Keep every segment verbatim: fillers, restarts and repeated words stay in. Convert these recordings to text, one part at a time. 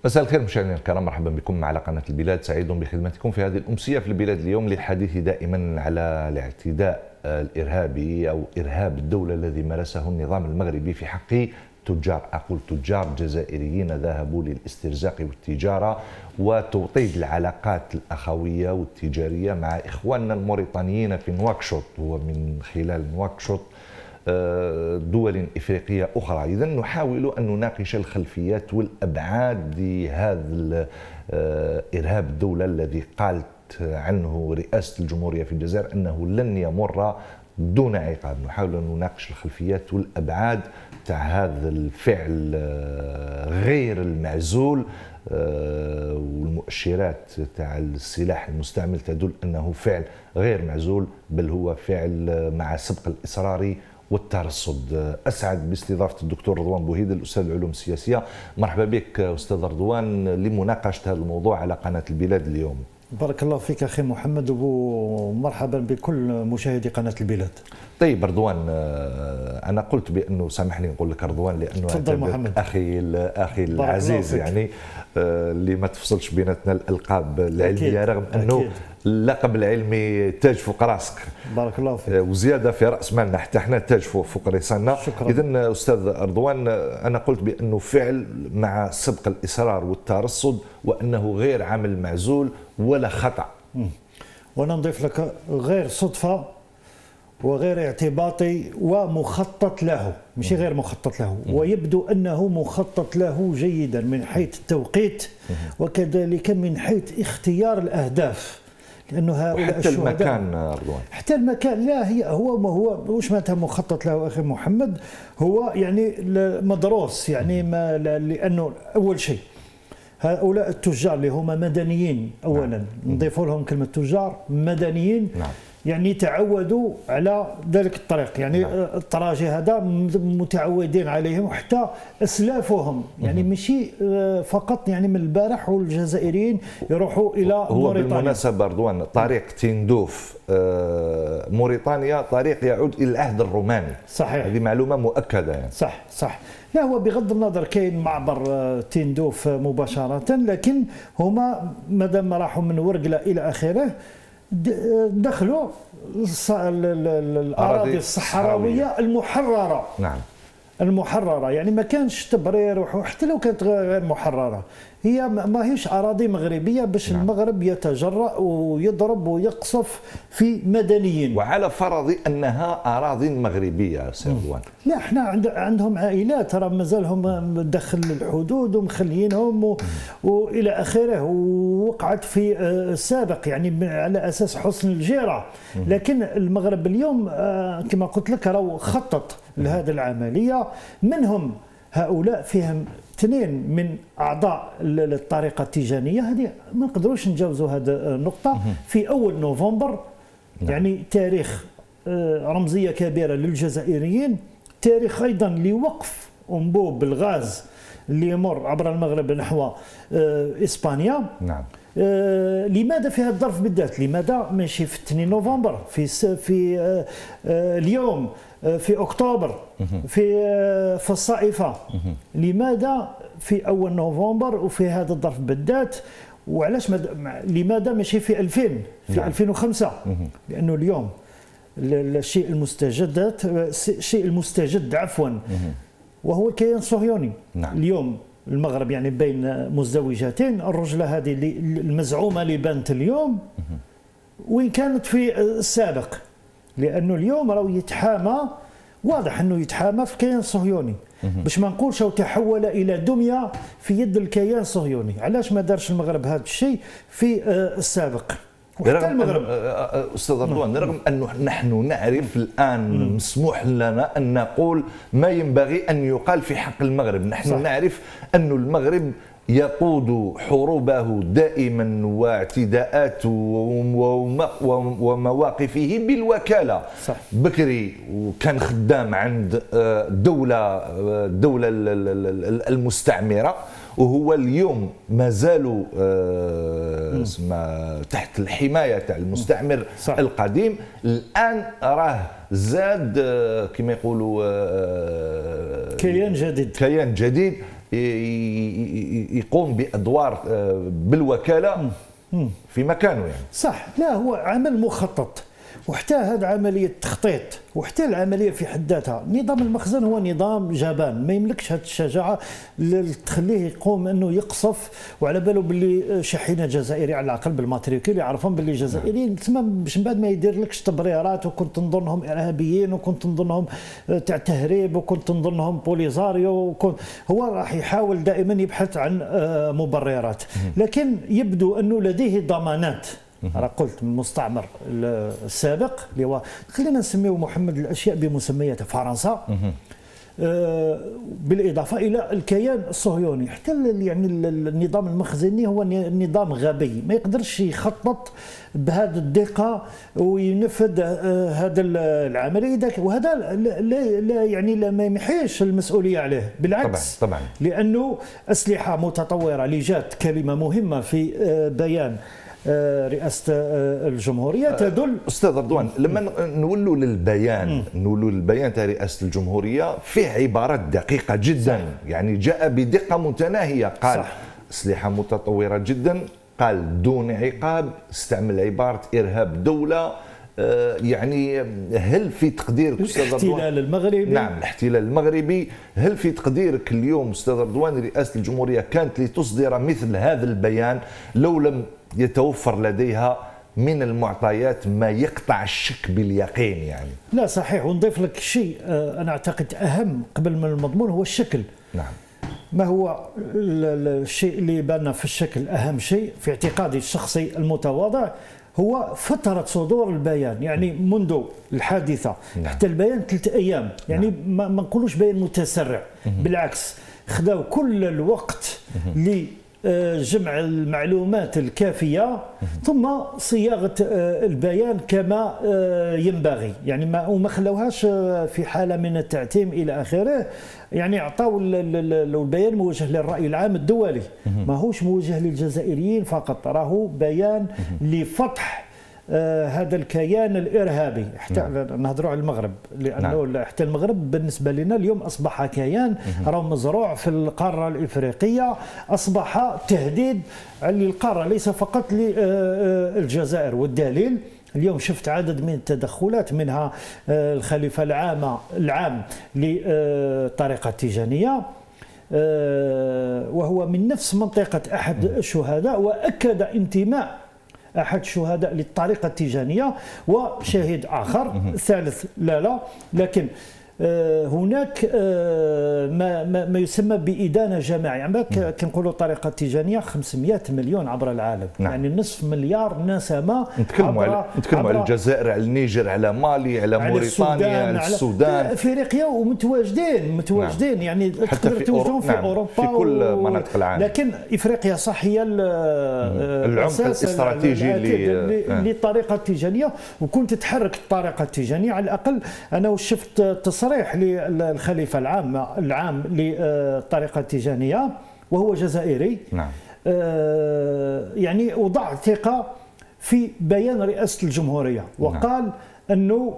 مساء الخير مشاهدينا الكرام، مرحبا بكم على قناة البلاد. سعيد بخدمتكم في هذه الأمسية في البلاد اليوم للحديث دائما على الاعتداء الإرهابي أو إرهاب الدولة الذي مارسه النظام المغربي في حق تجار، أقول تجار جزائريين ذهبوا للاسترزاق والتجارة وتوطيد العلاقات الأخوية والتجارية مع إخواننا الموريتانيين في نواكشوط ومن خلال نواكشوط دول إفريقية أخرى. إذا نحاول أن نناقش الخلفيات والأبعاد لهذا إرهاب الدولة الذي قالت عنه رئاسة الجمهورية في الجزائر أنه لن يمر دون عقاب. نحاول أن نناقش الخلفيات والأبعاد تاع هذا الفعل غير المعزول، والمؤشرات تاع السلاح المستعمل تدل أنه فعل غير معزول، بل هو فعل مع سبق الإصرار والترصد. أسعد باستضافة الدكتور رضوان بوهيد الأستاذ العلوم السياسية. مرحبا بك أستاذ رضوان لمناقشة هذا الموضوع على قناة البلاد اليوم. بارك الله فيك أخي محمد، ومرحبا بكل مشاهدي قناة البلاد. طيب رضوان، أنا قلت بأنه سامحني نقول لك رضوان لأنه تفضل محمد. أخي أخي العزيز، يعني اللي ما تفصلش بيناتنا الألقاب العلمية، رغم أنه أكيد. اللقب العلمي تاج فوق راسك. بارك الله فيك. وزياده في راس مالنا حتى احنا تاج فوق فوق رسالنا. اذا استاذ رضوان، انا قلت بانه فعل مع سبق الاصرار والترصد، وانه غير عمل معزول ولا خطا. وانا نضيف لك غير صدفه وغير اعتباطي ومخطط له، مش غير مخطط له، ويبدو انه مخطط له جيدا من حيث التوقيت وكذلك من حيث اختيار الاهداف. لانه هؤلاء حتى المكان رضوان، حتى المكان لا هي هو ما هو واش معناتها مخطط له اخي محمد، هو يعني مدروس، يعني ما لانه اول شيء هؤلاء التجار اللي هما مدنيين اولا، نعم. نضيفوا لهم كلمه تجار مدنيين، نعم. يعني تعودوا على ذلك الطريق، يعني نعم. الطراجي هذا متعودين عليهم، وحتى اسلافهم يعني ماشي فقط يعني من البارح والجزائريين يروحوا الى هو موريتانيا. بالمناسبه رضوان، طريق تندوف موريتانيا طريق يعود الى العهد الروماني. صحيح، هذه معلومه مؤكده يعني. صح صح. لا هو بغض النظر كاين معبر تندوف مباشره، لكن هما مادام راحوا من ورقله الى اخره دخلوا الاراضي الصحراويه المحرره. نعم، المحرره، يعني ما كانش تبرير، وحتى لو كانت غير محرره هي ما هيش اراضي مغربيه باش نعم. المغرب يتجرأ ويضرب ويقصف في مدنيين، وعلى فرض انها اراضي مغربيه سي رضوان. لا احنا عند عندهم عائلات راه مازالهم داخل الحدود ومخليينهم و... والى اخره، ووقعت في السابق يعني على اساس حسن الجيره، لكن المغرب اليوم كما قلت لك راهو خطط لهذه العمليه. منهم هؤلاء فيهم اثنين من اعضاء الطريقه التيجانيه، هذه ما نقدروش نجاوزوا هذه النقطه. في اول نوفمبر يعني تاريخ رمزيه كبيره للجزائريين، تاريخ ايضا لوقف انبوب الغاز اللي يمر عبر المغرب نحو اسبانيا. نعم. آه لماذا في هذا الظرف بالذات؟ لماذا ماشي في اثنين نوفمبر، في في آه آه اليوم آه في اكتوبر، في آه في الصائفه؟ لماذا في اول نوفمبر وفي هذا الظرف بالذات؟ وعلاش لماذا ماشي في ألفين، في نعم. ألفين وخمسة؟ لانه اليوم الشيء المستجد الشيء المستجد عفوا وهو الكيان الصهيوني. نعم. اليوم المغرب يعني بين مزدوجتين، الرجله هذه المزعومه اللي بانت اليوم وين كانت في السابق، لانه اليوم راهو يتحامى، واضح انه يتحامى في الكيان الصهيوني، باش ما نقولش او تحول الى دميه في يد الكيان الصهيوني. علاش ما دارش المغرب هذا الشيء في السابق؟ وحتى المغرب استاذ رضوان، رغم انه نحن نعرف الان مسموح لنا ان نقول ما ينبغي ان يقال في حق المغرب، نحن صح. نعرف أن المغرب يقود حروبه دائما واعتداءاته ومواقفه بالوكاله. صح. بكري وكان خدام عند الدوله الدوله المستعمره، وهو اليوم ما زالوا تحت الحمايه تاع المستعمر. صح. القديم. الان راه زاد كما يقولوا كيان جديد كيان جديد يقوم بادوار بالوكاله في مكانه يعني. صح، لا هو عمل مخطط، وحتى هذه عمليه التخطيط وحتى العمليه في حد ذاتها. نظام المخزن هو نظام جبان، ما يملكش هذه الشجاعه اللي تخليه يقوم انه يقصف، وعلى باله باللي شحينه جزائري على الاقل بالماتريكول يعرفون باللي جزائريين، تسمى باش من بعد ما يدير لكش تبريرات وكنت نظنهم ارهابيين وكنت نظنهم تاع تهريب وكنت نظنهم بوليزاريو وكنت هو راح يحاول دائما يبحث عن مبررات، لكن يبدو انه لديه ضمانات. أنا قلت من المستعمر السابق اللي هو خلينا نسميه محمد الأشياء بمسمياتها فرنسا، آه بالإضافة إلى الكيان الصهيوني. حتى يعني النظام المخزني هو نظام غبي، ما يقدرش يخطط بهذه الدقة وينفذ آه هذا العملية، وهذا لا, لا, لا يعني لا ما يمحيش المسؤولية عليه، بالعكس طبعا, طبعا. لأنه أسلحة متطورة اللي جات كلمة مهمة في آه بيان رئاسة الجمهورية تدل. أستاذ رضوان، لما نولوا للبيان نولوا للبيان تاع رئاسة الجمهورية فيه عبارات دقيقة جدا، صح. يعني جاء بدقة متناهية، قال صح. أسلحة متطورة جدا، قال دون عقاب، استعمل عبارة إرهاب دولة. آه يعني هل في تقديرك أستاذ رضوان الاحتلال المغربي؟ نعم الاحتلال المغربي، هل في تقديرك اليوم أستاذ رضوان رئاسة الجمهورية كانت لتصدر مثل هذا البيان لو لم يتوفر لديها من المعطيات ما يقطع الشك باليقين يعني؟ لا صحيح، ونضيف لك شيء أنا أعتقد أهم قبل من المضمون هو الشكل. نعم. ما هو الشيء اللي بان في الشكل أهم شيء في اعتقادي الشخصي المتواضع هو فترة صدور البيان، يعني منذ الحادثة نعم. حتى البيان ثلاثة أيام، يعني نعم. ما نقولوش بيان متسرع، بالعكس خذوا كل الوقت ل جمع المعلومات الكافية ثم صياغة البيان كما ينبغي، يعني ما وما خلوهاش في حالة من التعتيم إلى آخره، يعني أعطوا البيان موجه للرأي العام الدولي، ماهوش موجه للجزائريين فقط، راهو بيان لفتح آه هذا الكيان الارهابي. حتى نعم. نهضروا على المغرب لانه نعم. حتى المغرب بالنسبه لنا اليوم اصبح كيان راه مزروع في القاره الافريقيه، اصبح تهديد للقاره ليس فقط للجزائر، والدليل اليوم شفت عدد من التدخلات منها الخليفه العامه العام للطريقه التيجانيه، وهو من نفس منطقه احد الشهداء، واكد انتماء أحد الشهداء للطريقة التيجانية وشاهد آخر ثالث لا لا، لكن هناك ما ما يسمى بإدانة جماعية، يعني كنقولوا الطريقة التيجانية خمسمائة مليون عبر العالم، نعم. يعني نصف مليار نسمة. نتكلموا على نتكلموا على الجزائر، على النيجر، على مالي، على, على موريتانيا، على السودان، افريقيا، ومتواجدين متواجدين نعم. يعني تقدر توجدهم في نعم. اوروبا في كل و... مناطق العالم، لكن افريقيا صح هي العمق الاستراتيجي للطريقة التيجانية، وكنت تحرك الطريقة التيجانية. على الاقل انا شفت تصريح للخليفة العام العام للطريقة التيجانية وهو جزائري، نعم. يعني وضع ثقة في بيان رئاسة الجمهورية، وقال نعم. أنه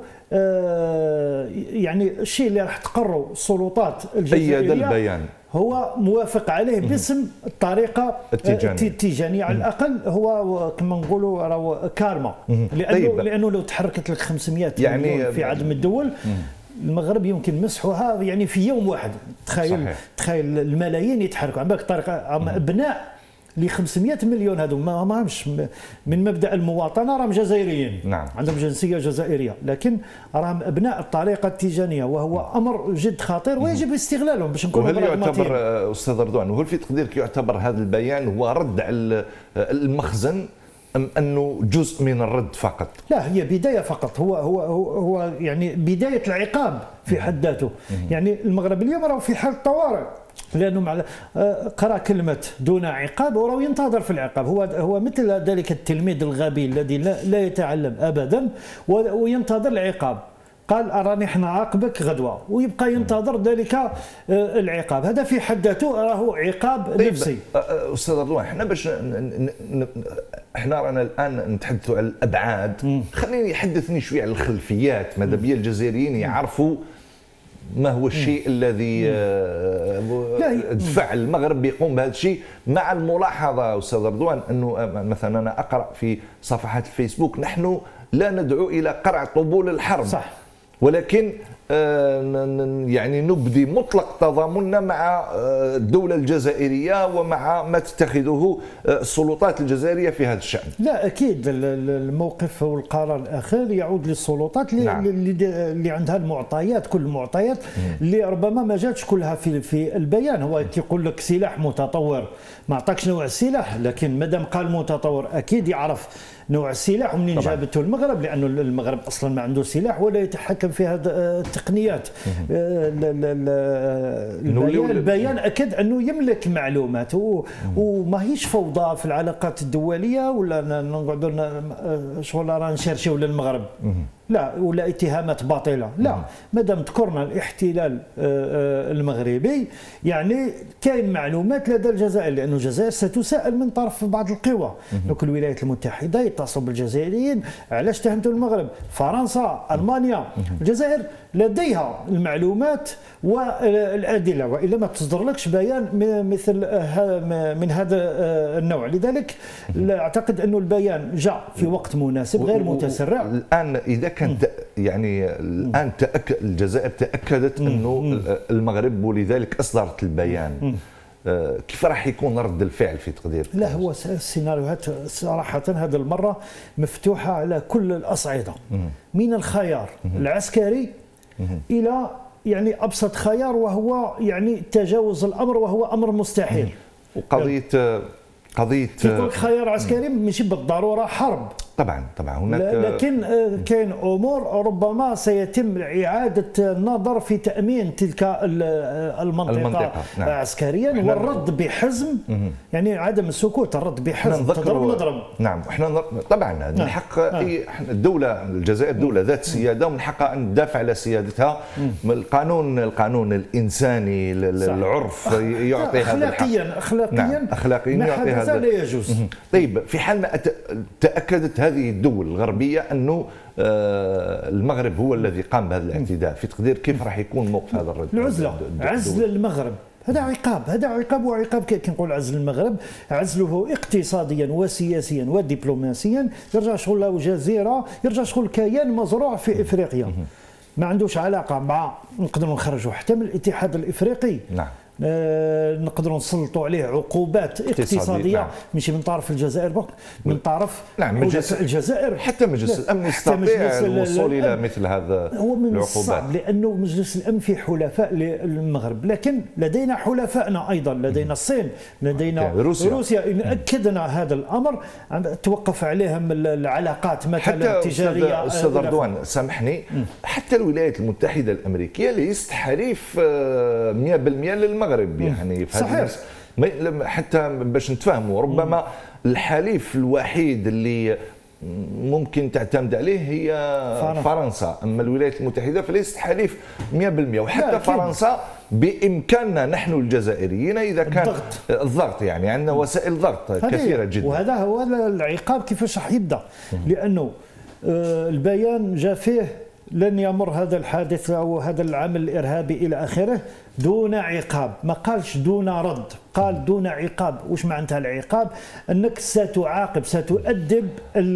يعني الشيء اللي راح تقروا السلطات الجزائرية البيان هو موافق عليه باسم الطريقة التيجانية. على الأقل هو كما نقولوا راهو كارما، لأنه طيب. لأنه لو تحركت لك خمسمائة يعني مليون في عدد من الدول المغرب يمكن مسحها يعني في يوم واحد. تخيل صحيح. تخيل الملايين يتحركوا عن باك طريقه، ابناء ل خمسمائة مليون هذو ما ماهمش من مبدا المواطنه، راهم جزائريين نعم. عندهم جنسيه جزائريه، لكن راهم ابناء الطريقه التيجانيه، وهو امر جد خطير ويجب استغلالهم باش نكونوا وهل يعتبر استاذ رضوان، وهل في تقديرك يعتبر هذا البيان هو رد على المخزن أم أنه جزء من الرد فقط؟ لا، هي بداية فقط، هو هو هو يعني بداية العقاب في حد ذاته. يعني المغرب اليوم راهو في حالة طوارئ، لأنه مع قرأ كلمة دون عقاب وراهو ينتظر في العقاب. هو هو مثل ذلك التلميذ الغبي الذي لا, لا يتعلم أبدا وينتظر العقاب، قال أراني حنا عاقبك غدوة، ويبقى ينتظر ذلك العقاب. هذا في حد ذاته راهو عقاب طيب نفسي. أستاذ رضوان، احنا باش احنا رانا الآن نتحدثوا على الأبعاد، خليني يحدثني شوية على الخلفيات، ماذا بيا الجزائريين يعرفوا ما هو الشيء الذي دفع المغرب بيقوم بهذا الشيء، مع الملاحظه استاذ رضوان انه مثلا انا اقرا في صفحات الفيسبوك نحن لا ندعو الى قرع طبول الحرب، صح، ولكن يعني نبدي مطلق تضامننا مع الدولة الجزائرية ومع ما تتخذه السلطات الجزائرية في هذا الشأن. لا أكيد الموقف والقرار الأخير يعود للسلطات اللي, نعم. اللي عندها المعطيات، كل المعطيات اللي ربما ما جاتش كلها في في البيان. هو يقول لك سلاح متطور، ما عطاكش نوع السلاح، لكن مادام قال متطور أكيد يعرف نوع السلاح ومنين جابته المغرب، لانه المغرب اصلا ما عنده سلاح ولا يتحكم في هذه التقنيات. البيان, البيان اكد انه يملك معلومات وما هيش فوضى في العلاقات الدوليه ولا نقعدوا شغل راه نشرشيو للمغرب، لا، ولا اتهامات باطله، لا، مادام ذكرنا الاحتلال المغربي يعني كاين معلومات لدى الجزائر، لأن الجزائر ستساءل من طرف بعض القوى. دونك الولايات المتحده يتصلوا بالجزائريين علاش اتهمتوا المغرب، فرنسا، المانيا، الجزائر لديها المعلومات والادله، والا ما تصدرلكش بيان مثل من هذا النوع. لذلك اعتقد انه البيان جاء في وقت مناسب غير متسرع. الان اذا كان يعني الان تأكد الجزائر تاكدت انه المغرب ولذلك اصدرت البيان، كيف راح يكون رد الفعل في تقدير؟ لا، هو السيناريوهات صراحه هذه المره مفتوحه على كل الاصعده، من الخيار العسكري الى يعني ابسط خيار وهو يعني تجاوز الامر، وهو امر مستحيل. وقضيه قضيه يقول خيار عسكري ماشي بالضروره حرب، طبعا طبعا هناك، لكن كاين امور ربما سيتم اعاده النظر في تامين تلك المنطقه, المنطقة. نعم. عسكريا، والرد بحزم، يعني عدم السكوت، الرد بحزم، تضرب نضرب. نعم، احنا طبعا من حق اي الدوله الجزائر دوله ذات سياده ومن حقها ان تدافع على سيادتها. القانون القانون الانساني العرف يعطي هذا الحق اخلاقيا اخلاقيا نعم. اخلاقيا يعطي هذا لا يجوز. طيب، في حال ما تاكدت هذه الدول الغربيه انه المغرب هو الذي قام بهذا الاعتداء، في تقدير كيف راح يكون موقف هذا الرجل؟ العزله، عزل المغرب، هذا عقاب، هذا عقاب وعقاب. كي نقول عزل المغرب، عزله اقتصاديا وسياسيا ودبلوماسيا، يرجع شغل جزيره، يرجع شغل كيان مزروع في افريقيا، ما عندوش علاقه مع، نقدروا نخرجوا حتى من الاتحاد الافريقي. نعم. آه نقدروا نسلطوا عليه عقوبات اقتصاديه، نعم. ماشي من طرف الجزائر برك، من طرف نعم مجلس الجزائر، حتى مجلس الامن يستطيع الوصول الى مثل هذا. هو من الصعب لانه مجلس الامن فيه حلفاء للمغرب، لكن لدينا حلفائنا ايضا، لدينا الصين، لدينا روسيا, روسيا. ان اكدنا هذا الامر توقف عليهم العلاقات مثلا التجاريه. استاذ رضوان سامحني، حتى الولايات المتحده الامريكيه ليست حليف مئة بالمئة للمغرب، يعني في صحيح، حتى باش نتفاهموا، ربما الحليف الوحيد اللي ممكن تعتمد عليه هي فرنسا, فرنسا. اما الولايات المتحده فليست حليف مئة بالمئة، وحتى فرنسا بامكاننا نحن الجزائريين اذا كان الضغط, الضغط يعني عندنا وسائل ضغط كثيره جدا. وهذا هو العقاب كيفاش راح يبدا، لانه البيان جاء فيه لن يمر هذا الحادث او هذا العمل الارهابي الى اخره دون عقاب، ما قالش دون رد، قال دون عقاب. واش معناتها العقاب؟ انك ستعاقب، ستؤدب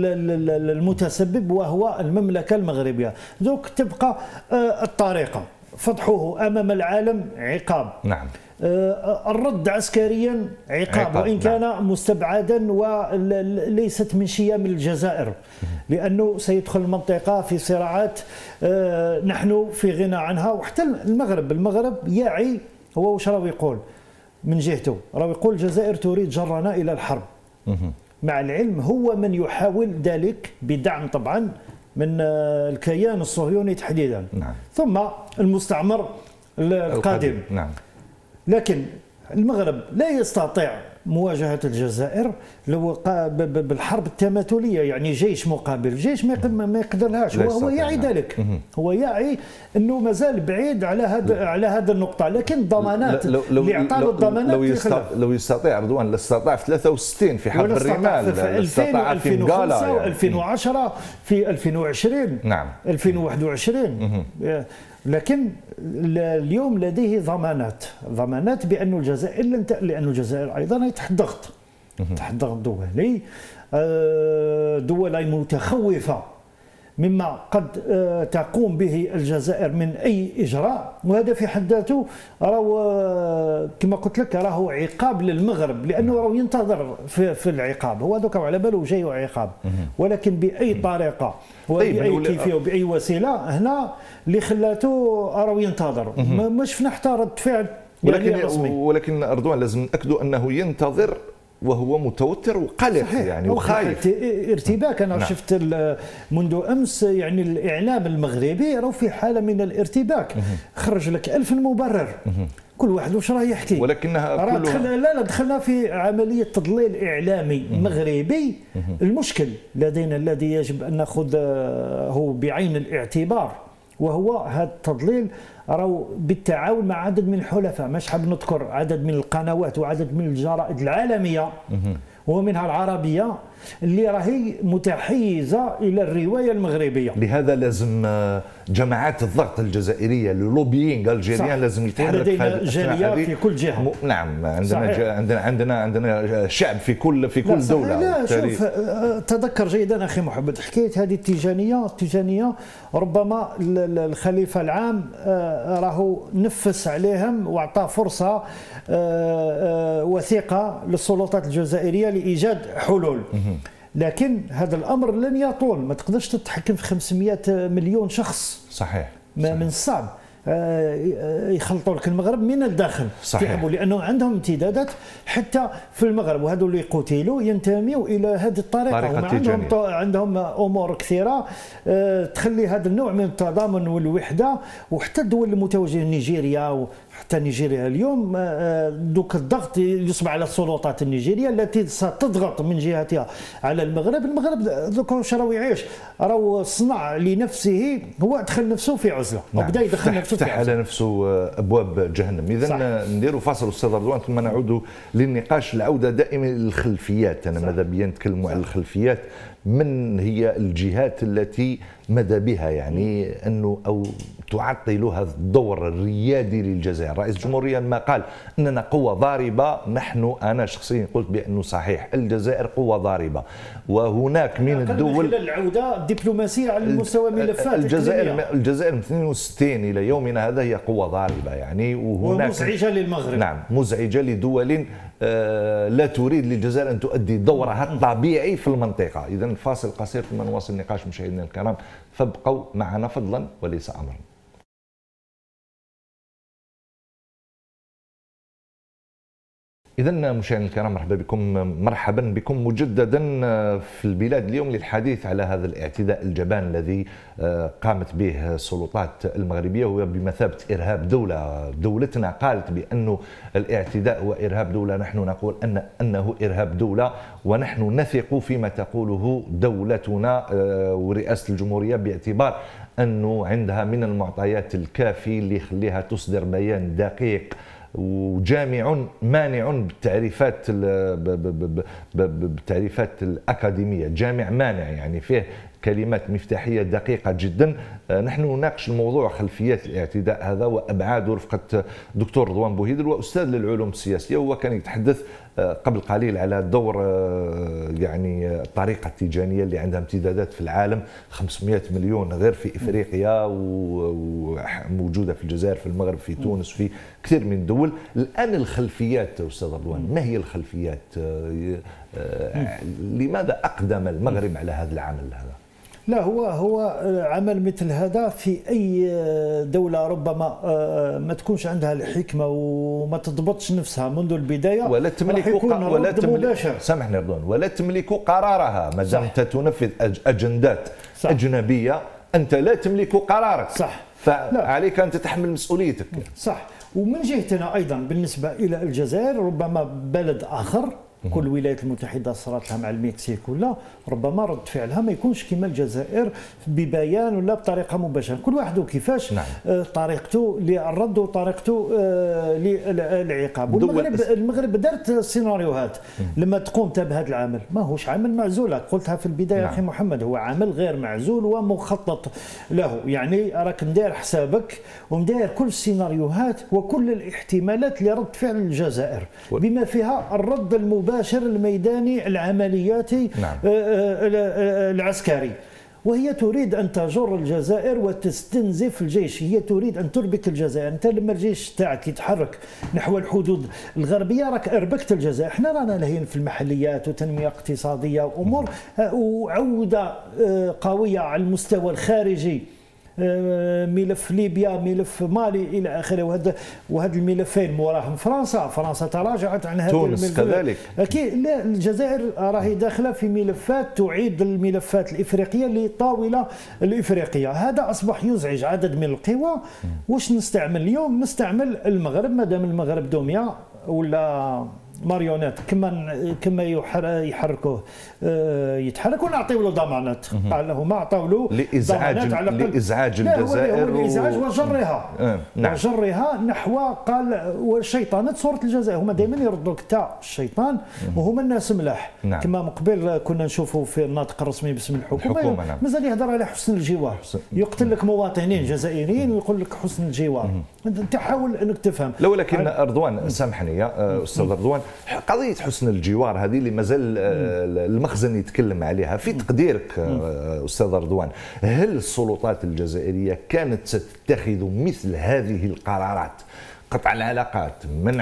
المتسبب وهو المملكه المغربيه. دوك تبقى الطريقه، فضحوه امام العالم عقاب، نعم، الرد عسكريا عقاب, عقاب وإن كان نعم. مستبعدا وليست من شيم الجزائر، لأنه سيدخل المنطقة في صراعات نحن في غنى عنها. وحتى المغرب المغرب يعي، هو واش راه يقول من جهته، راه يقول الجزائر تريد جرنا إلى الحرب، مع العلم هو من يحاول ذلك بدعم طبعا من الكيان الصهيوني تحديدا، نعم. ثم المستعمر القادم، نعم. لكن المغرب لا يستطيع مواجهة الجزائر لو بالحرب التماثلية، يعني جيش مقابل جيش ما يقدرهاش، وهو يعي ذلك، هو يعي انه مازال بعيد على هذا على هذه النقطة، لكن ضمانات اللي عطاله الضمانات لو يستطيع لو يستطيع رضوان استطاع في ثلاثة وستين في حرب الرمال، في استطاع في ألفين وخمسة و ألفين وعشرة، في ألفين وعشرين، نعم، ألفين وواحد وعشرين، لكن اليوم لديه ضمانات ضمانات بأن الجزائر لن لأن الجزائر أيضا تحت ضغط تحت ضغط دولي، دول متخوفة مما قد تقوم به الجزائر من اي اجراء، وهذا في حد ذاته راهو كما قلت لك راهو عقاب للمغرب، لانه راهو ينتظر في, في العقاب، هو دوك على باله جاي عقاب، ولكن باي طريقه وباي كيفيه وباي وسيله هنا اللي خلاته راهو ينتظر. ما شفنا حتى رد فعل ولكن يعني ولكن اردوغان لازم ناكدوا انه ينتظر وهو متوتر وقلق يعني وخايف ارتباك. انا نعم. شفت منذ امس يعني الاعلام المغربي راه في حاله من الارتباك، خرج لك ألف مبرر كل واحد واش راه يحكي، ولكنها كلها دخلنا لا لا دخلنا في عمليه تضليل اعلامي مغربي. المشكل لدينا الذي يجب ان ناخذه بعين الاعتبار وهو هذا التضليل راهو بالتعاون مع عدد من الحلفاء، مش حاب نذكر عدد من القنوات وعدد من الجرائد العالميه ومنها العربيه اللي راهي متحيزه الى الروايه المغربيه. لهذا لازم جماعات الضغط الجزائريه اللوبيينغ الجيريان لازم يتحرك لدينا جاليات في كل جهه. م... نعم عندنا ج... عندنا عندنا عندنا شعب في كل في كل لا دوله. لا شوف تذكر جيدا اخي محمد حكايه هذه التيجانيه التيجانيه ربما الخليفه العام راهو نفس عليهم واعطى فرصه وثيقه للسلطات الجزائريه لايجاد حلول. لكن هذا الامر لن يطول، ما تقدرش تتحكم في خمسمئة مليون شخص. صحيح, صحيح. من الصعب يخلطوا لك المغرب من الداخل. صحيح. لانه عندهم امتدادات حتى في المغرب، وهذو اللي قتلوا ينتموا الى هذه الطريقه، وما عندهم عندهم امور كثيره تخلي هذا النوع من التضامن والوحده. وحتى الدول المتوجهه نيجيريا حتى نيجيريا اليوم دوك الضغط يصبح على السلطات النيجيريه التي ستضغط من جهتها على المغرب. المغرب دوك واش راهو يعيش؟ راهو صنع لنفسه، هو ادخل نفسه في عزله وبدا يدخل نفسه فتح على نفسه ابواب جهنم. اذا نديروا فاصل استاذ رضوان ثم نعود للنقاش. العوده دائما للخلفيات، انا ماذا بيا نتكلموا على الخلفيات. من هي الجهات التي مدى بها يعني انه او تعطل هذا الدور الريادي للجزائر؟ رئيس الجمهوريه ما قال اننا قوه ضاربه، نحن انا شخصيا قلت بانه صحيح الجزائر قوه ضاربه، وهناك من الدول خلال العوده الدبلوماسيه على المستوى ملفات الجزائر الجزائر من اثنين وستين الى يومنا هذا هي قوه ضاربه يعني، وهناك ومزعجه للمغرب. نعم مزعجه لدول لا تريد للجزائر ان تؤدي دورها الطبيعي في المنطقه. اذا فاصل قصير ثم نواصل النقاش مشاهدينا الكرام، فابقوا معنا فضلا وليس امرا. إذا مشاهدينا الكرام مرحبا بكم مرحبا بكم مجددا في البلاد اليوم للحديث على هذا الاعتداء الجبان الذي قامت به السلطات المغربية، وهو بمثابة إرهاب دولة. دولتنا قالت بأنه الاعتداء هو إرهاب دولة، نحن نقول أن أنه إرهاب دولة، ونحن نثق فيما تقوله دولتنا ورئاسة الجمهورية باعتبار أنه عندها من المعطيات الكافي اللي يخليها تصدر بيان دقيق وجامع مانع بالتعريفات بالتعريفات الأكاديمية، جامع مانع يعني فيه كلمات مفتاحية دقيقة جدا. نحن نناقش الموضوع خلفيات الاعتداء هذا وأبعاده رفقة دكتور رضوان بوهيدر وأستاذ للعلوم السياسية، وهو كان يتحدث قبل قليل على دور يعني الطريقة التيجانية اللي عندها امتدادات في العالم خمسمئة مليون غير في إفريقيا وموجودة في الجزائر في المغرب في تونس في كثير من الدول. الآن الخلفيات أستاذ رضوان، ما هي الخلفيات؟ لماذا أقدم المغرب على هذا العمل هذا؟ لا هو هو عمل مثل هذا في اي دوله ربما ما تكونش عندها الحكمه وما تضبطش نفسها منذ البدايه ولا تملك ولا تملك سامحني رضوان ولا تملك قرارها. ما دام انت تنفذ اجندات صح. اجنبيه انت لا تملك قرارك، صح، فعليك ان تتحمل مسؤوليتك. صح. ومن جهتنا ايضا بالنسبه الى الجزائر ربما بلد اخر كل الولايات المتحده صارت لها مع المكسيك ولا ربما رد فعلها ما يكونش كما الجزائر ببيان ولا بطريقه مباشره، كل واحد وكيفاش نعم. آه طريقته للرد وطريقته آه للعقاب. والمغرب المغرب دارت سيناريوهات لما تقوم انت بهذا العمل، ما هوش عمل معزول، قلتها في البدايه نعم. اخي محمد هو عمل غير معزول ومخطط له، يعني راك مداير حسابك ومداير كل السيناريوهات وكل الاحتمالات لرد فعل الجزائر بما فيها الرد المباشر الميداني العملياتي نعم. العسكري، وهي تريد أن تجر الجزائر وتستنزف الجيش، هي تريد أن تربك الجزائر. أنت لما الجيش تاعك يتحرك نحو الحدود الغربية راك أربكت الجزائر. احنا رانا لاهين في المحليات وتنمية اقتصادية وأمور وعودة قوية على المستوى الخارجي، ملف ليبيا ملف مالي الى اخره، وهذا وهذا الملفين موراهم فرنسا، فرنسا تراجعت عن هذا تونس كذلك اكيد. لا الجزائر راهي داخله في ملفات تعيد الملفات الافريقيه للطاوله الافريقيه، هذا اصبح يزعج عدد من القوى. واش نستعمل اليوم؟ نستعمل المغرب، مادام المغرب دميه ولا ماريونات كما كما يحركوه يتحرك ونعطيو له ضمانات، قال له ما عطاو له لازعاج لازعاج الجزائر والازعاج وجرها آه. نعم. وجرها نحو قال والشيطانات صوره الجزائر، هما دائما يردوا لك تاع الشيطان وهما الناس ملاح نعم. كما من قبل كنا نشوفوا في الناطق الرسمي باسم الحكومه, الحكومة نعم. مازال يهضر على حسن الجوار، يقتل لك مواطنين جزائريين ويقول لك حسن الجوار. انت حاول انك تفهم. لا ولكن رضوان سامحني يا استاذ رضوان، قضية حسن الجوار هذه اللي مازال المخزن يتكلم عليها، في تقديرك أستاذ رضوان هل السلطات الجزائرية كانت ستتخذ مثل هذه القرارات، قطع العلاقات، منع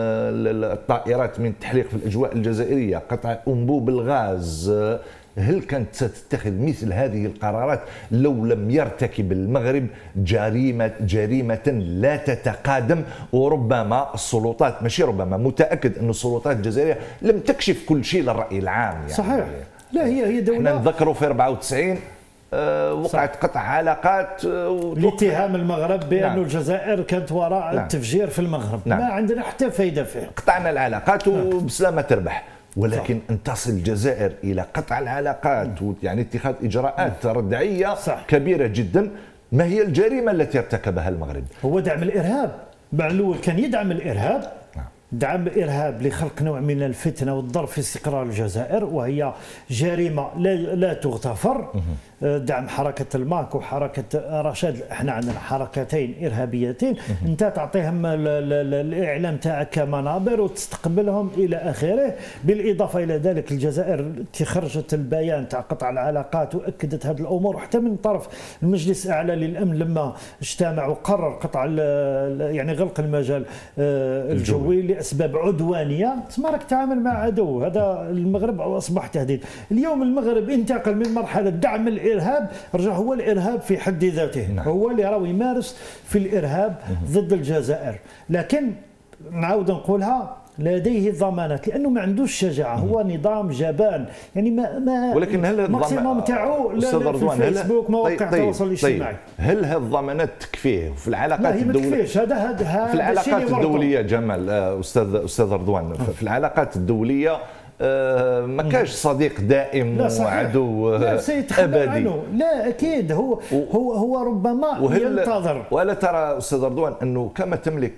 الطائرات من التحليق في الأجواء الجزائرية، قطع أنبوب الغاز، هل كانت ستتخذ مثل هذه القرارات لو لم يرتكب المغرب جريمة جريمة لا تتقادم؟ وربما السلطات ماشي ربما متأكد أن السلطات الجزائرية لم تكشف كل شيء للرأي العام يعني. صحيح. لا هي هي دولة احنا نذكروا في أربعة وتسعين آه وقعت قطع علاقات آه لاتهام المغرب بأن نعم. الجزائر كانت وراء نعم. التفجير في المغرب نعم. ما عندنا حتى فايدة فيه، قطعنا العلاقات وبسلامة تربح. ولكن صح. ان تصل الجزائر الى قطع العلاقات يعني اتخاذ اجراءات ردعيه صح. كبيره جدا، ما هي الجريمه التي ارتكبها المغرب؟ هو دعم الارهاب. مع الاول كان يدعم الارهاب نعم. دعم الارهاب لخلق نوع من الفتنه والضرب في استقرار الجزائر، وهي جريمه لا, لا تغتفر. دعم حركه الماك وحركه رشاد، احنا عندنا حركتين ارهابيتين، انت تعطيهم الاعلام تاعك كمنابر وتستقبلهم الى اخره. بالاضافه الى ذلك الجزائر خرجت البيان تاع قطع العلاقات واكدت هذه الامور، حتى من طرف المجلس الاعلى للامن لما اجتمع وقرر قطع يعني غلق المجال الجوي لاسباب عدوانيه، تسمى راك تتعامل مع عدو. هذا المغرب اصبح تهديد. اليوم المغرب انتقل من مرحله دعم الارهاب، رجع هو الارهاب في حد ذاته نعم. هو اللي راه يمارس في الارهاب ضد الجزائر، لكن نعاود نقولها لديه الضمانات لانه ما عندوش شجاعه، هو نظام جبان يعني ما ما ولكن هل الماكسيموم تاعو لا في الفيسبوك مواقع التواصل الاجتماعي. هل هذه الضمانات تكفيه في العلاقات لا هي الدوليه؟ ما تكفيش. هذا هذا في العلاقات الدوليه جمال استاذ استاذ رضوان، في العلاقات الدوليه آه ما كاش صديق دائم وعدو لا ابدي. لا اكيد هو هو هو ربما ينتظر. ولا ترى استاذ رضوان انه كما تملك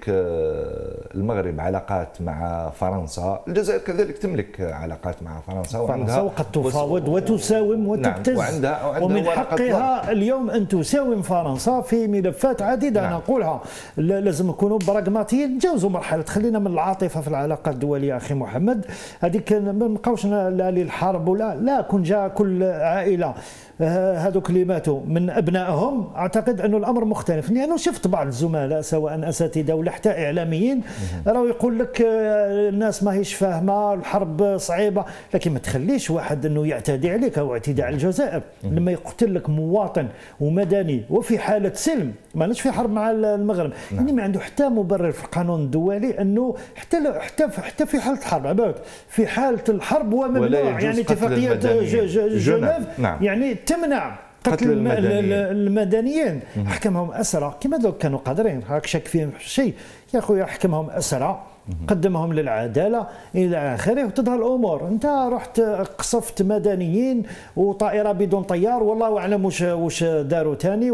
المغرب علاقات مع فرنسا، الجزائر كذلك تملك علاقات مع فرنسا وعندها وقد تفاوض وتساوم وتبتز نعم. وعندها, وعندها ومن حقها اليوم ان تساوم فرنسا في ملفات عديده نعم. انا نقولها لازم نكونوا براغماتيين، نتجاوزوا مرحله خلينا من العاطفه في العلاقات الدوليه اخي محمد. هذيك ما نبقاوش لا للحرب ولا لا كون جاء كل عائله هذوك اللي ماتوا من ابنائهم، اعتقد انه الامر مختلف. لانه يعني شفت بعض الزملاء سواء اساتذه ولا حتى اعلاميين راهو يقول لك الناس ماهيش فاهمه، الحرب صعيبه، لكن ما تخليش واحد انه يعتدي عليك او اعتداء على الجزائر لما يقتل لك مواطن ومدني وفي حاله سلم. ماناش في حرب مع المغرب يعني ما عنده حتى مبرر في القانون الدولي انه حتى حتى حتى في حاله حرب عباد في حاله الحرب وممنوع يعني اتفاقيه جنيف نعم. يعني تمنع قتل, قتل المدنيين, المدنيين. حكمهم اسرى كما لو كانوا قادرين، راك شاك فيهم شيء يا خويا، حكمهم اسرى قدمهم للعداله الى اخره، وتظهر الامور. انت رحت قصفت مدنيين وطائره بدون طيار، والله اعلم واش واش داروا ثاني،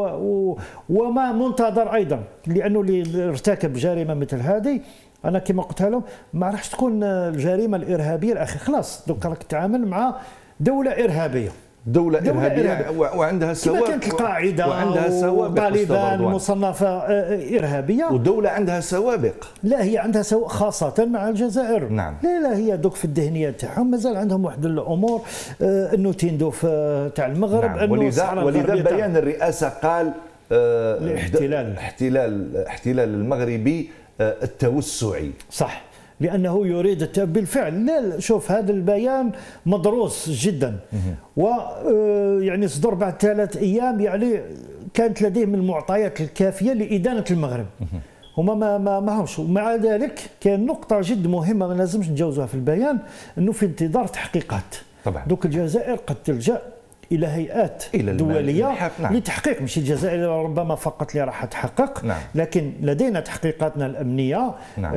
وما منتظر ايضا، لانه اللي ارتكب جريمه مثل هذه انا كما قلت لهم ما راحش تكون الجريمه الارهابيه الاخيره، خلاص دوك راك تتعامل مع دوله ارهابيه. دولة, دولة إرهابية, إرهابية وعندها سوابق، كما كانت القاعدة وعندها سوابق، طالبان مصنفة إرهابية، ودولة عندها سوابق. لا هي عندها سوابق خاصة مع الجزائر. نعم. لا لا هي دوك في الذهنية تاعهم مازال عندهم واحد الأمور، أنه تندوف تاع المغرب. نعم. ولذا ولذا بيان الرئاسة قال آه الاحتلال احتلال احتلال المغربي آه التوسعي. صح، لأنه يريد بالفعل. لا شوف هذا البيان مدروس جدا، ويعني صدر بعد ثلاث أيام، يعني كانت لديهم المعطيات الكافية لإدانة المغرب. هما ما ما معهمش. ومع ذلك كان نقطة جد مهمة ما لازمش نتجاوزها في البيان، أنه في انتظار تحقيقات. طبعا دوك الجزائر قد تلجأ الى هيئات إلى دوليه نعم. لتحقيق، مش الجزائر ربما فقط اللي راح تحقق، نعم. لكن لدينا تحقيقاتنا الامنيه نعم.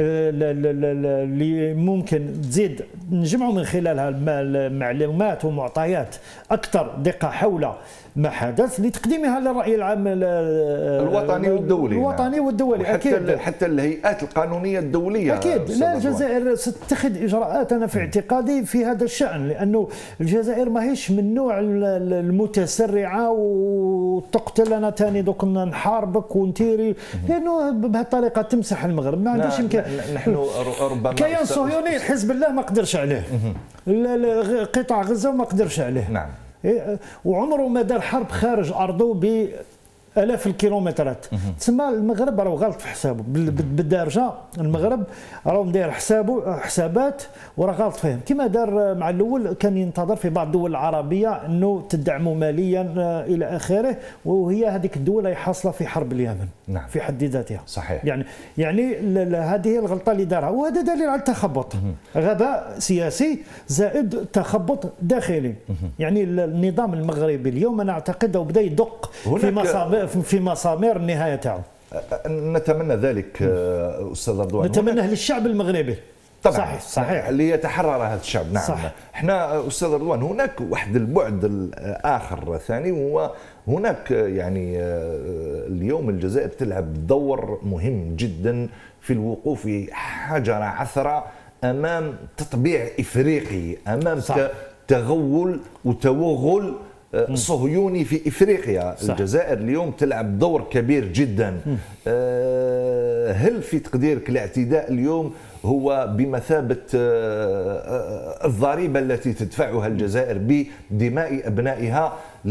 اللي ممكن تزيد نجمعوا من خلالها المعلومات ومعطيات اكثر دقه حول ما حدث، لتقديمها للراي العام الوطني والدولي الوطني نعم. والدولي. حتى اكيد حتى الهيئات القانونيه الدوليه اكيد. لا الجزائر ستتخذ اجراءات انا في اعتقادي في هذا الشان، لانه الجزائر ماهيش من نوع المتسرعه وتقتل انا ثاني دوك نحاربك ونتيري، لانه بهالطريقه تمسح المغرب ما عندوش يمكن. نحن ربما كيان صهيوني حزب الله ما قدرش عليه، قطاع غزه ما قدرش عليه. نعم. وعمره ما دار حرب خارج ارضه بالاف الكيلومترات. تسمى المغرب راه غلط في حسابه بالدارجه، المغرب راه مدير حسابه حسابات وراه غلط فيهم. كما دار مع الاول كان ينتظر في بعض الدول العربيه انه تدعموا ماليا الى اخره، وهي هذيك الدول هي حاصله في حرب اليمن. نعم. في حد ذاتها. صحيح. يعني يعني هذه هي الغلطه اللي دارها، وهذا دليل على التخبط. غباء سياسي زائد تخبط داخلي. يعني النظام المغربي اليوم انا اعتقد بدا يدق في مسامير في مسامير النهايه تاعو. نتمنى ذلك استاذ رضوان، نتمناه للشعب المغربي. طبعا صحيح صحيح ليتحرر هذا الشعب. نعم صح. احنا استاذ رضوان هناك واحد البعد الاخر ثاني، هو هناك يعني اليوم الجزائر تلعب دور مهم جدا في الوقوف حجر عثرة امام تطبيع افريقي، امام صح. تغول وتوغل صهيوني في افريقيا. صح. الجزائر اليوم تلعب دور كبير جدا. هل في تقديرك الاعتداء اليوم هو بمثابه الضريبه التي تدفعها الجزائر بدماء ابنائها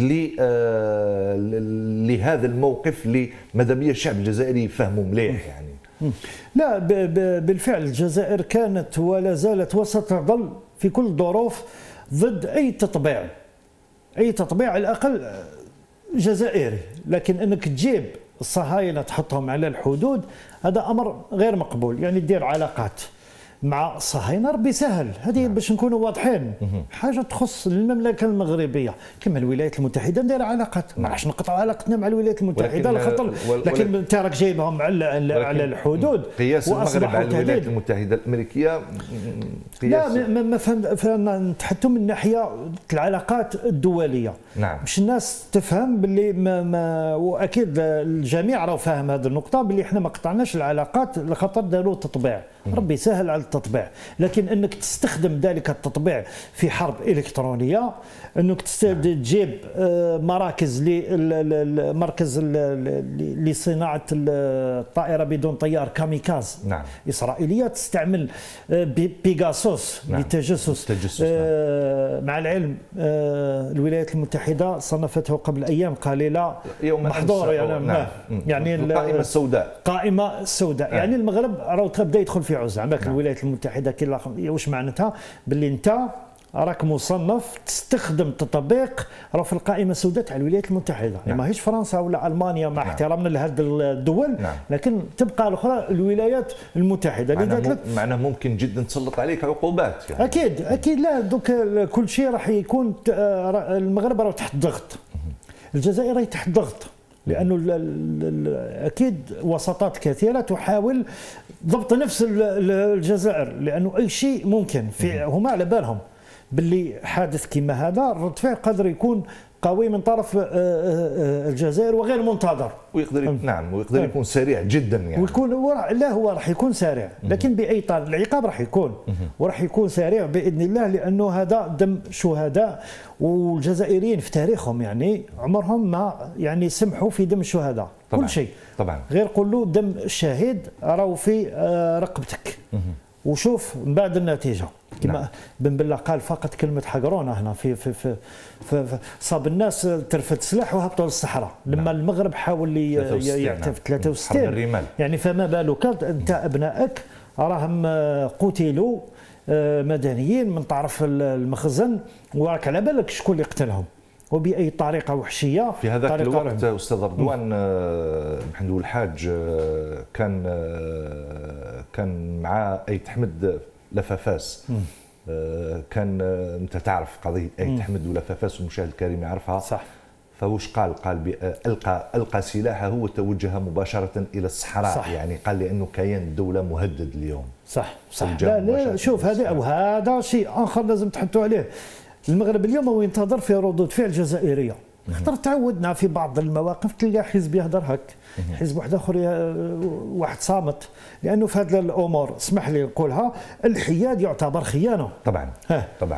لهذا الموقف اللي ماذا بيا الشعب الجزائري يفهموا مليح؟ يعني لا بالفعل الجزائر كانت ولا زالت وستظل في كل الظروف ضد اي تطبيع، اي تطبيع على الاقل جزائري، لكن انك تجيب الصهاينه تحطهم على الحدود هذا امر غير مقبول. يعني دير علاقات مع الصهاينه ربي سهل، هذه باش نكونوا واضحين، حاجه تخص المملكه المغربيه. كما الولايات المتحده ندير علاقات، ما راحش نقطعوا علاقتنا مع الولايات المتحده لخاطر، لكن انت راك جايبهم على على الحدود. قياس المغرب على الولايات المتحده الامريكيه قياس لا ما ما فهم نتحدثوا من ناحيه العلاقات الدوليه. نعم. باش الناس تفهم باللي ما, ما واكيد الجميع راه فاهم هذه النقطه، باللي احنا ما قطعناش العلاقات لخاطر داروا تطبيع، ربي يسهل على التطبيع، لكن انك تستخدم ذلك التطبيع في حرب الكترونيه، انك تجيب مراكز مركز لصناعه الطائره بدون طيار كاميكاز. نعم. اسرائيليه تستعمل بيغاسوس. نعم. للتجسس. التجسس. آه نعم. مع العلم آه الولايات المتحده صنفته قبل ايام قليله محظور. يعني نعم. يعني القائمه السوداء. قائمه السوداء. نعم. يعني المغرب راه بدا يدخل في عزله. عماك. نعم. الولايات المتحده كي واش معناتها؟ باللي انت راك مصنف تستخدم تطبيق راه في القائمه السوداء تاع الولايات المتحده. نعم. ماهيش فرنسا ولا المانيا مع نعم. احترامنا لهذه الدول. نعم. لكن تبقى الاخرى الولايات المتحده. معناه معناه ممكن جدا تسلط عليك عقوبات يعني. اكيد اكيد. لا دوك كل شيء راح يكون المغرب راه تحت ضغط، الجزائر راهي تحت ضغط، لانه اكيد وساطات كثيره تحاول ضبط نفس ال- ال- الجزائر، لانه اي شيء ممكن في هما على بالهم باللي حادث كما هذا الرد فعل قادر يكون قوي من طرف آه، آه، آه، الجزائر وغير منتظر، ويقدر يكون نعم ويقدر يكون سريع جدا يعني. ويكون هو لا هو راح يكون سريع، لكن باي طريقه العقاب راح يكون وراح يكون سريع باذن الله، لانه هذا دم شهداء، والجزائريين في تاريخهم يعني عمرهم ما يعني سمحوا في دم الشهداء. طبعاً كل شيء طبعا غير قول له دم الشهيد راهو في آه، رقبتك، وشوف من بعد النتيجه كما نعم. بن بله قال فقط كلمه حقرونا هنا في في في, في, في صاب الناس ترفد سلاح وهبطوا للصحراء لما نعم. المغرب حاول ي- ثلاثة وستين يعترف نعم. ثلاثة وستين حرب الرمال. يعني فما بالك انت ابنائك راهم آه، قتلوا آه، مدنيين من طرف المخزن، وراك على بالك شكون اللي قتلهم وباي طريقه وحشيه. في هذاك طريقة الوقت رهيبة. استاذ رضوان آه، محمد الحاج آه، كان آه، كان مع ايت حمد لفافاس. آه، كان آه، انت تعرف قضيه ايت حمد ولفافاس والمشاهد الكريم يعرفها صح. فوش قال؟ قال بأ- القى القى سلاحه وتوجه مباشره الى الصحراء. صح. يعني قال لانه كيان الدوله مهدد اليوم. صح صح. توجه لا مباشرة لا شوف هذا وهذا شيء اخر لازم تحطوا عليه. المغرب اليوم هو ينتظر في ردود فعل جزائريه. خاطر تعودنا في بعض المواقف تلقى حزب يهدر هك، حزب واحد اخر ي- واحد صامت، لانه في هذه الامور اسمح لي نقولها الحياد يعتبر خيانه. طبعا ها. طبعا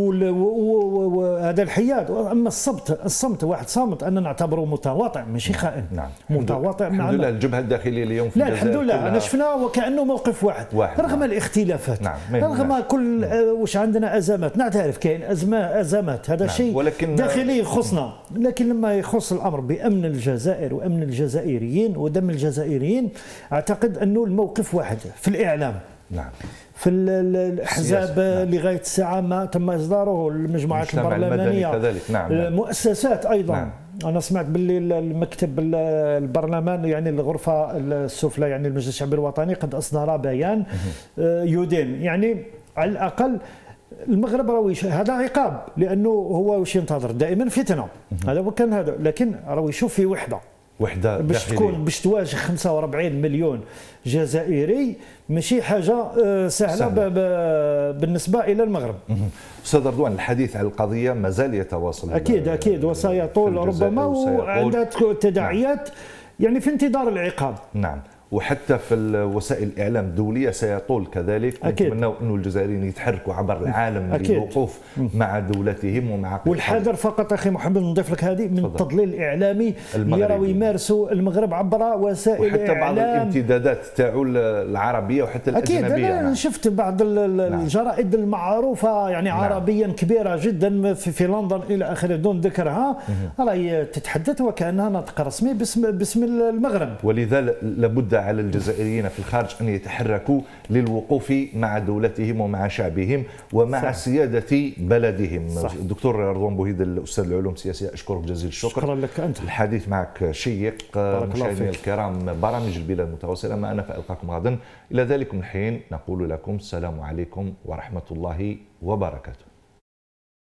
وهذا الحياد، اما الصمت الصمت واحد صامت انا نعتبره متواطئ ماشي خائن. نعم متواطئ. الحمد لله الجبهه الداخليه اليوم في لا الجزائر الحمد لله كلها انا شفنا وكانه موقف واحد, واحد رغم نعم. الاختلافات نعم. ما رغم يهمناش. كل آه، واش عندنا ازمات نعترف كاين ازمه ازمات هذا نعم. شيء ولكن داخلي يخصنا، لكن لما يخص الامر بامن الجزائر وامن الجزائريين ودم الجزائريين اعتقد انه الموقف واحد في الاعلام. نعم في ال- ال- الاحزاب نعم. لغايه الساعه ما تم اصداره، المجموعات المجتمع المدني البرلمانيه كذلك. نعم نعم. المؤسسات ايضا. نعم. انا سمعت باللي المكتب البرلمان يعني الغرفه السفلى يعني المجلس الشعبي الوطني قد اصدر بيان آه، يدين، يعني على الاقل المغرب راهو يش- هذا عقاب، لانه هو واش ينتظر دائما فتنه، هذا هو كان هذا، لكن راهو يشوف في وحده وحده باش داخلية. تكون باش تواجه خمسة وأربعين مليون جزائري ماشي حاجه آه، سهله, سهلة. ب- ب- بالنسبه الى المغرب. استاذ رضوان الحديث عن القضيه ما زال يتواصل اكيد اكيد وسيطول في الجزائر ربما وسيطول. وعندها تداعيات يعني في انتظار العقاب. نعم وحتى في وسائل الاعلام الدوليه سيطول كذلك. أكيد. نتمنى انه الجزائريين يتحركوا عبر العالم أكيد. للوقوف مع دولتهم ومع والحذر فقط اخي محمد نضيف لك هذه من تفضل. التضليل الاعلامي اللي المغربي. راهو يمارسوا المغرب عبر وسائل وحتى بعض الاعلام. الامتدادات تاعو العربيه وحتى اكيد الاجنبيه. انا نعم. شفت بعض ال- ال- نعم. الجرائد المعروفه يعني نعم. عربيا كبيره جدا في, في لندن الى اخره دون ذكرها راهي تتحدث وكانها نطق رسمي باسم باسم المغرب. ولذا لابد على الجزائريين في الخارج ان يتحركوا للوقوف مع دولتهم ومع شعبهم ومع صح. سياده بلدهم. صح. الدكتور رضوان بوهيد الاستاذ العلوم السياسيه اشكرك جزيل الشكر. شكرا لك انت. الحديث معك شيق. بارك الله مشاهدينا فيك. الكرام برامج البلاد المتواصله ما انا فالقاكم غدا. الى ذلكم الحين نقول لكم السلام عليكم ورحمه الله وبركاته.